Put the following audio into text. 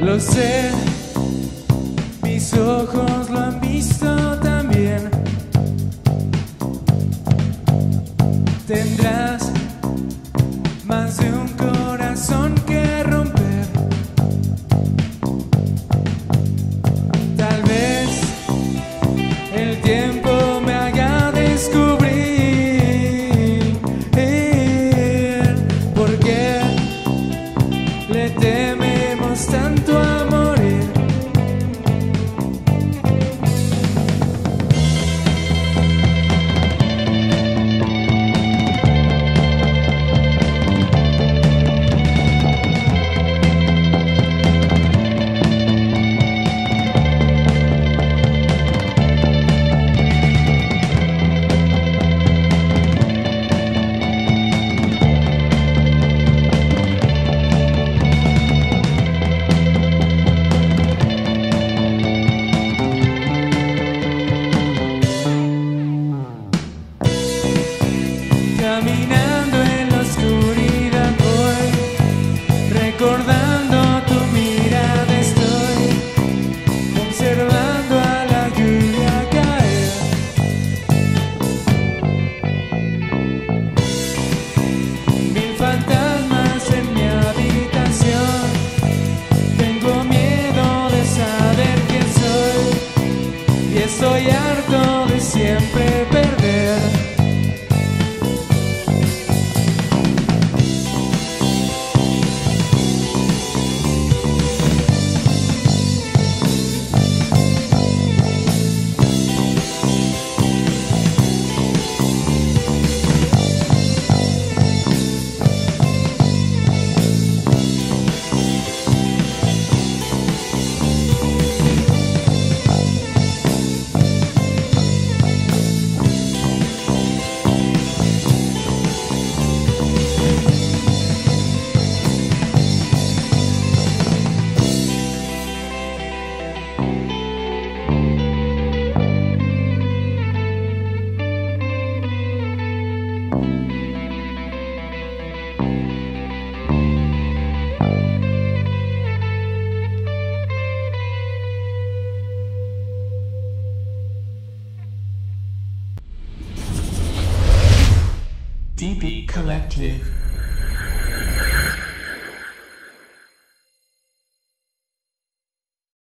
Lo sé, mis ojos lo han visto también. Tendrás más de un corazón que romper. Tal vez el tiempo me haga descubrir por qué le tememos tanto a morir. Caminando en la oscuridad voy, recordando tu mirada estoy, observando a la lluvia caer. Mil fantasmas en mi habitación, tengo miedo de saber quién soy y estoy harto de siempre perder. DB Collective.